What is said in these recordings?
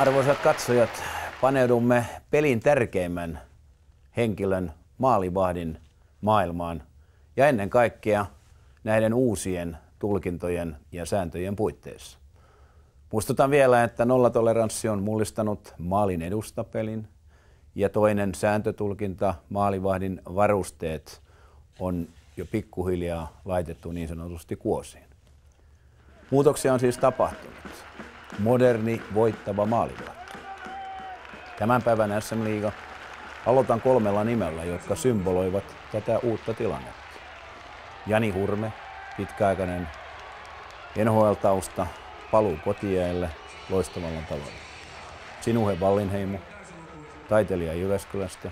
Arvoisat katsojat, paneudumme pelin tärkeimmän henkilön maalivahdin maailmaan ja ennen kaikkea näiden uusien tulkintojen ja sääntöjen puitteissa. Muistutan vielä, että nollatoleranssi on mullistanut maalin edustapelin ja toinen sääntötulkinta, maalivahdin varusteet, on jo pikkuhiljaa laitettu niin sanotusti kuosiin. Muutoksia on siis tapahtunut. Moderni voittava maalivahti. Tämän päivän SM-liiga aloitan 3 nimellä, jotka symboloivat tätä uutta tilannetta. Jani Hurme, pitkäaikainen NHL-tausta, paluu kotiäelle loistavalla tavalla. Sinuhe Wallinheimo, taiteilija Jyväskylästä,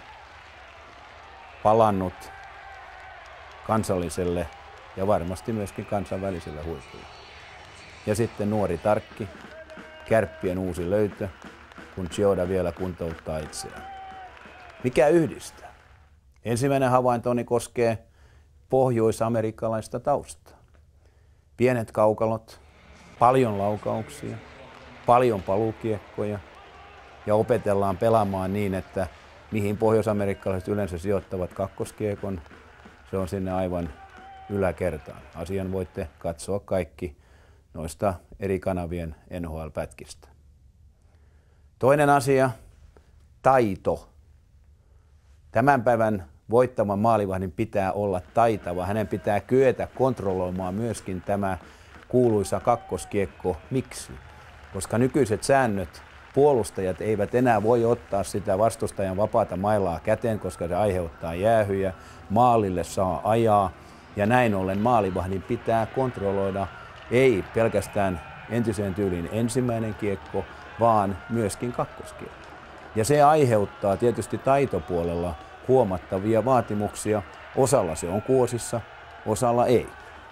palannut kansalliselle ja varmasti myöskin kansainväliselle huipulle. Ja sitten nuori Tarkki, Kärppien uusi löytö, kun Chioda vielä kuntouttaa itseään. Mikä yhdistää? Ensimmäinen havaintoni koskee pohjois-amerikkalaista taustaa. Pienet kaukalot, paljon laukauksia, paljon paluukiekkoja ja opetellaan pelaamaan niin, että mihin pohjois-amerikkalaiset yleensä sijoittavat kakkoskiekon, se on sinne aivan yläkertaan. Asian voitte katsoa kaikki noista eri kanavien NHL-pätkistä. Toinen asia, taito. Tämän päivän voittavan maalivahdin pitää olla taitava. Hänen pitää kyetä kontrolloimaan myöskin tämä kuuluisa kakkoskiekko. Miksi? Koska nykyiset säännöt, puolustajat eivät enää voi ottaa sitä vastustajan vapaata mailaa käteen, koska se aiheuttaa jäähyjä. Maalille saa ajaa ja näin ollen maalivahdin pitää kontrolloida ei pelkästään entiseen tyyliin ensimmäinen kiekko, vaan myöskin kakkoskiekko. Ja se aiheuttaa tietysti taitopuolella huomattavia vaatimuksia. Osalla se on kuosissa, osalla ei.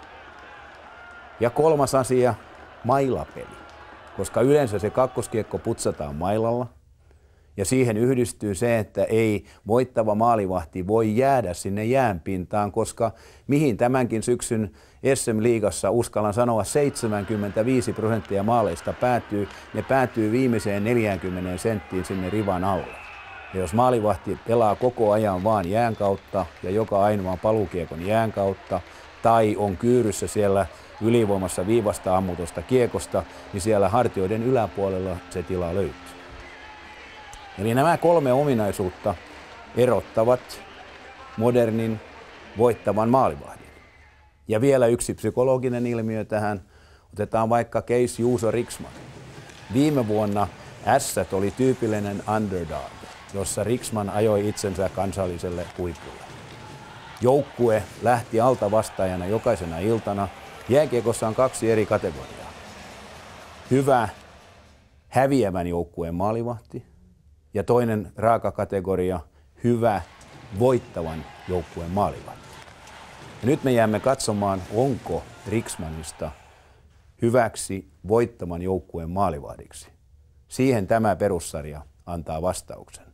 Ja kolmas asia, mailapeli. Koska yleensä se kakkoskiekko putsataan mailalla. Ja siihen yhdistyy se, että ei voittava maalivahti voi jäädä sinne jäänpintaan, koska mihin tämänkin syksyn SM-liigassa uskallan sanoa 75% maaleista päätyy, ne päätyy viimeiseen 40 senttiin sinne rivan alle. Ja jos maalivahti pelaa koko ajan vaan jään kautta ja joka ainoan paluukiekon jään kautta tai on kyyryssä siellä ylivoimassa viivasta ammutusta kiekosta, niin siellä hartioiden yläpuolella se tila löytyy. Eli nämä 3 ominaisuutta erottavat modernin voittavan maalivahdin. Ja vielä yksi psykologinen ilmiö tähän. Otetaan vaikka case Juuso Riksman. Viime vuonna Ässät oli tyypillinen underdog, jossa Riksman ajoi itsensä kansalliselle huipulle. Joukkue lähti alta vastaajana jokaisena iltana. Jääkiekossa on 2 eri kategoriaa. Hyvä häviävän joukkueen maalivahti. Ja toinen raaka kategoria, hyvä voittavan joukkueen maalivahti. Ja nyt me jäämme katsomaan, onko Riksmanista hyväksi voittavan joukkueen maalivahdiksi. Siihen tämä perussarja antaa vastauksen.